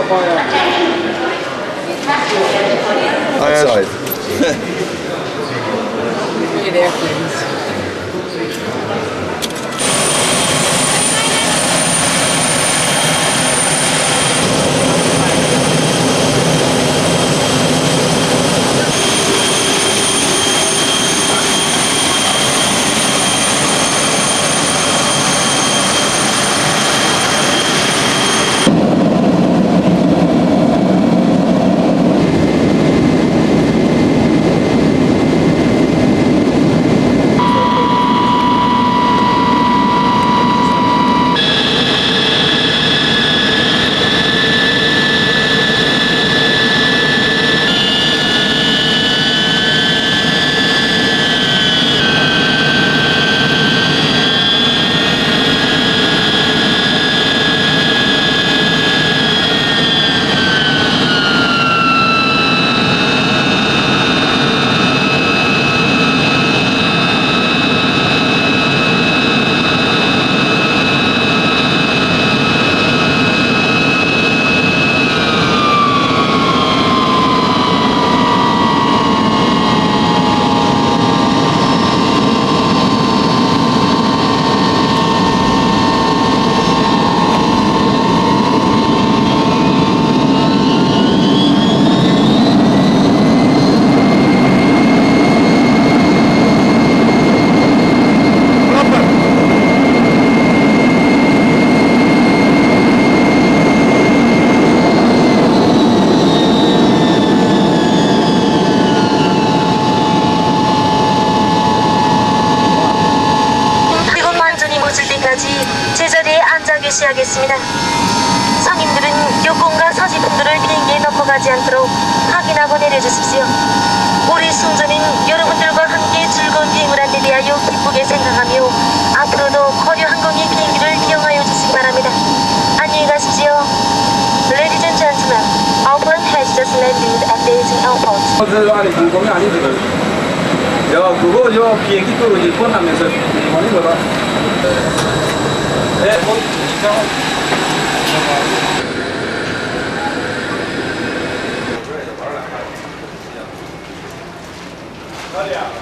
Outside. Look at airplanes. 제자리에 앉아 계시하겠습니다. 상인들은 교권과 서식품들을 비행기에 넣고 가지 않도록 확인하고 내려주십시오. 우리 승조는 여러분들과 함께 즐거운 비행을 한 데 대하여 기쁘게 생각하며 앞으로도 거류 항공의 비행기를 이용하여 주시기 바랍니다. 안녕히 가십시오. Ladies and gentlemen, our plane has just landed at Beijing Airport. 안에 공공이 아니거든. 그거 비행기 끄고 이제 번하면서 보는 거다. 네, 이상.